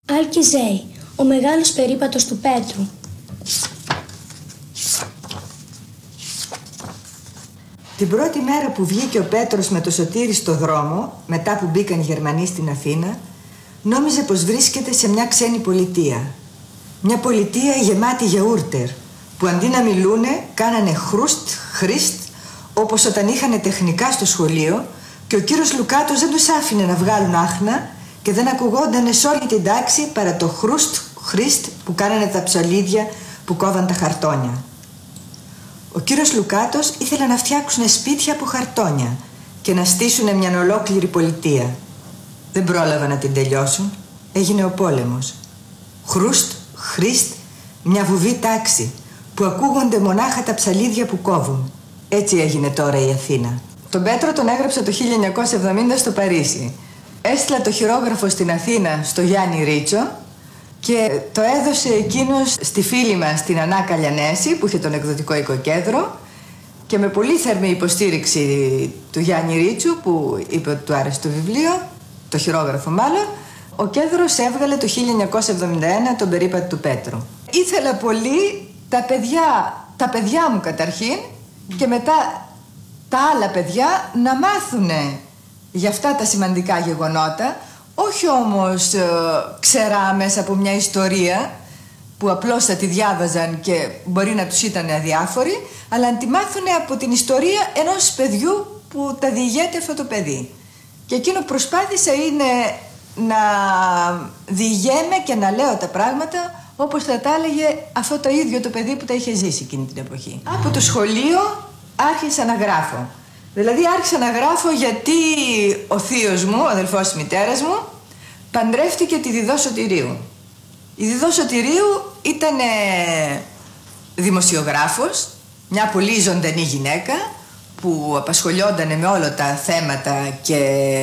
Αλκιζέη, ο μεγάλος περίπατος του Πέτρου. Την πρώτη μέρα που βγήκε ο Πέτρος με το Σωτήρι στο δρόμο, μετά που μπήκαν οι Γερμανοί στην Αθήνα, νόμιζε πως βρίσκεται σε μια ξένη πολιτεία. Μια πολιτεία γεμάτη γιαούρτερ, που αντί να μιλούνε, κάνανε χρούστ, χρίστ, όπως όταν είχανε τεχνικά στο σχολείο, και ο κύριος Λουκάτος δεν τους άφηνε να βγάλουν άχνα και δεν ακουγόντανε σε όλη την τάξη παρά το χρούστ, χρίστ που κάνανε τα ψαλίδια που κόβαν τα χαρτόνια. Ο κύριος Λουκάτος ήθελε να φτιάξουν σπίτια από χαρτόνια και να στήσουν μια ολόκληρη πολιτεία. Δεν πρόλαβαν να την τελειώσουν. Έγινε ο πόλεμος. Χρούστ, χρίστ, μια βουβή τάξη που ακούγονται μονάχα τα ψαλίδια που κόβουν. Έτσι έγινε τώρα η Αθήνα. Τον Πέτρο τον έγραψα το 1970 στο Παρίσι. Έστειλα το χειρόγραφο στην Αθήνα στο Γιάννη Ρίτσο και το έδωσε εκείνος στη φίλη μας την Ανά Καλιανέση που είχε τον εκδοτικό οικοκέντρο, και με πολύ θερμή υποστήριξη του Γιάννη Ρίτσου που είπε ότι του άρεσε το βιβλίο, το χειρόγραφο μάλλον, ο κέντρος έβγαλε το 1971 τον περίπατο του Πέτρου. Ήθελα πολύ τα παιδιά μου καταρχήν και μετά τα άλλα παιδιά να μάθουνε για αυτά τα σημαντικά γεγονότα, όχι όμως ξερά μέσα από μια ιστορία που απλώς θα τη διάβαζαν και μπορεί να τους ήταν αδιάφοροι, αλλά να τη μάθουνε από την ιστορία ενός παιδιού που τα διηγέται αυτό το παιδί. Και εκείνο που προσπάθησα είναι να διηγέμαι και να λέω τα πράγματα όπως θα τα έλεγε αυτό το ίδιο το παιδί που τα είχε ζήσει εκείνη την εποχή. Από το σχολείο άρχισα να γράφω. Δηλαδή άρχισα να γράφω γιατί ο θείος μου, ο αδελφός της μητέρας μου, παντρεύτηκε τη Διδό Σωτηρίου. Η Διδό Σωτηρίου ήταν δημοσιογράφος, μια πολύ ζωντανή γυναίκα που απασχολιόταν με όλα τα θέματα και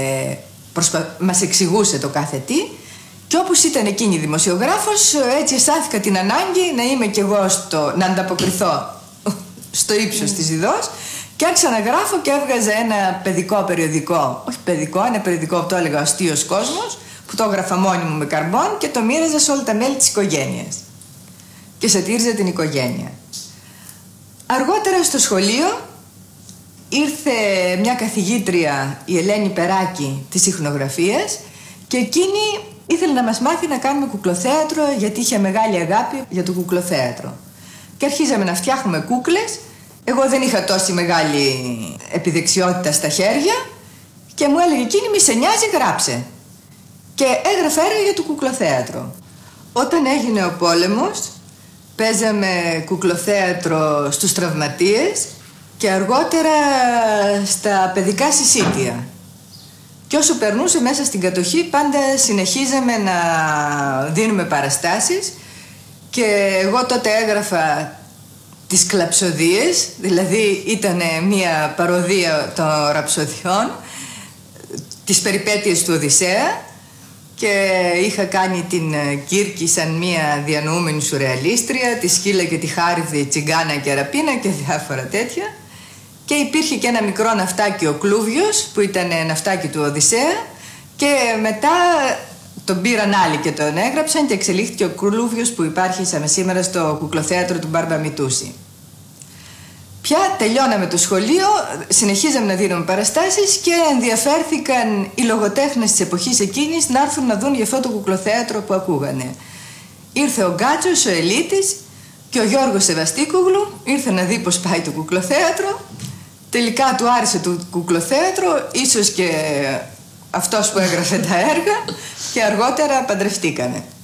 μας εξηγούσε το κάθε τι. Και όπως ήταν εκείνη η δημοσιογράφος, έτσι αισθάνθηκα την ανάγκη να είμαι κι εγώ να ανταποκριθώ στο ύψος της Διδός. Και άρχισα να γράφω και έβγαζα ένα παιδικό περιοδικό, όχι παιδικό, ένα περιοδικό που το έλεγα Αστείος Κόσμος, που το έγραφα μόνη μου με καρμπόν και το μοίραζα σε όλα τα μέλη της οικογένειας. Και σατήριζα την οικογένεια. Αργότερα στο σχολείο ήρθε μια καθηγήτρια, η Ελένη Περάκη, της ιχνογραφίας, και εκείνη ήθελε να μας μάθει να κάνουμε κουκλοθέατρο, γιατί είχε μεγάλη αγάπη για το κουκλοθέατρο. Και αρχίζαμε να φτιάχνουμε κούκλες. Εγώ δεν είχα τόση μεγάλη επιδεξιότητα στα χέρια και μου έλεγε εκείνη, μη σε νοιάζει, γράψε. Και έγραφα έργα για το κουκλοθέατρο. Όταν έγινε ο πόλεμος, παίζαμε κουκλοθέατρο στους τραυματίες και αργότερα στα παιδικά συσίτια. Και όσο περνούσε μέσα στην κατοχή, πάντα συνεχίζαμε να δίνουμε παραστάσεις, και εγώ τότε έγραφα τις κλαψωδίες, δηλαδή ήταν μια παροδία των ραψοδιών, τις περιπέτειες του Οδυσσέα, και είχα κάνει την Κύρκη σαν μια διανοούμενη σουρεαλίστρια, τη Σκύλα και τη Χάριδη, Τσιγκάνα και Αραπίνα και διάφορα τέτοια. Και υπήρχε και ένα μικρό ναυτάκι, ο Κλούβιος, που ήταν ναυτάκι του Οδυσσέα, και μετά τον πήραν άλλοι και τον έγραψαν και εξελίχθηκε ο Κλούβιος που υπάρχει σήμερα στο κουκλοθέατρο του Μπάρμπα Μητούση. Πια τελειώναμε το σχολείο, συνεχίζαμε να δίνουμε παραστάσεις και ενδιαφέρθηκαν οι λογοτέχνες της εποχής εκείνης να έρθουν να δουν για αυτό το κουκλοθέατρο που ακούγανε. Ήρθε ο Γκάτσος, ο Ελίτης και ο Γιώργος Σεβαστίκογλου, ήρθε να δει πως πάει το κουκλοθέατρο. Τελικά του άρεσε το κουκλοθέατρο, ίσως και αυτός που έγραφε τα έργα, και αργότερα παντρευτήκανε.